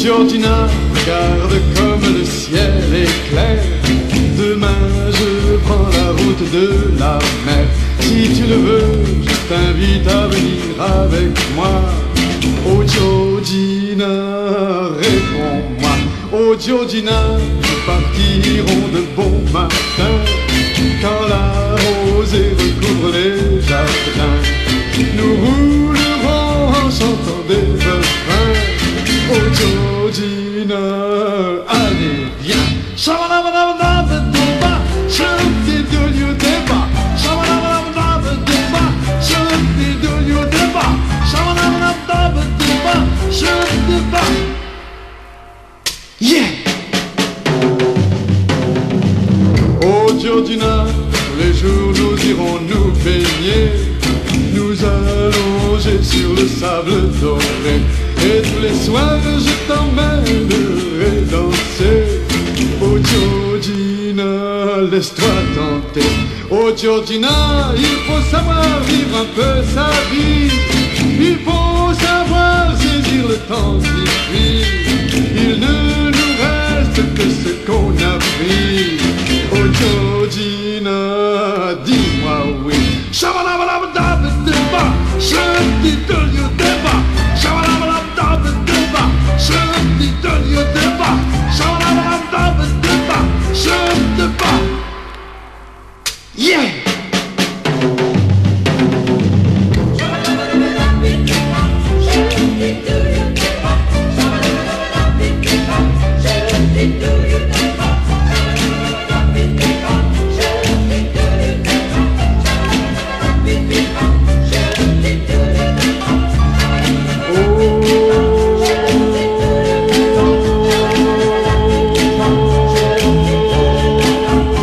Georgina, regarde comme le ciel est clair. Demain je prends la route de la mer. Si tu le veux, je t'invite à venir avec moi. Oh Georgina, réponds-moi. Oh Georgina, nous partirons de bon matin, quand la rosée recouvre les jardins. Nous roulerons en chantant des refrains. Oh Georgina, allez viens. Shabalabalabalabalabalaba, shabdidolyudeba. Shabalabalabalabalabalaba, shabdidolyudeba. Shabalabalabalabalabalaba, shabdiba. Yeah! Oh Georgina, tous les jours nous irons nous baigner. Nous allonger sur le sable doré. Et tous les soirs je t'emmènerai danser. Oh Georgina, laisse-toi tenter. Oh Georgina, il faut savoir vivre un peu sa vie. Il faut savoir saisir le temps qui fuit. Il ne nous reste que ce qu'on a pris. Oh Georgina, dis-moi oui. Shabalabalabalabalabalaba, shabdidolyudeba. Shabalabalabalabalabalaba, shabdidolyudeba. Shabalabalabalabalabalaba, shabdiba. Yeah!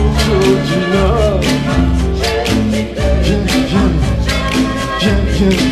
Georgina, viens, viens, viens, viens.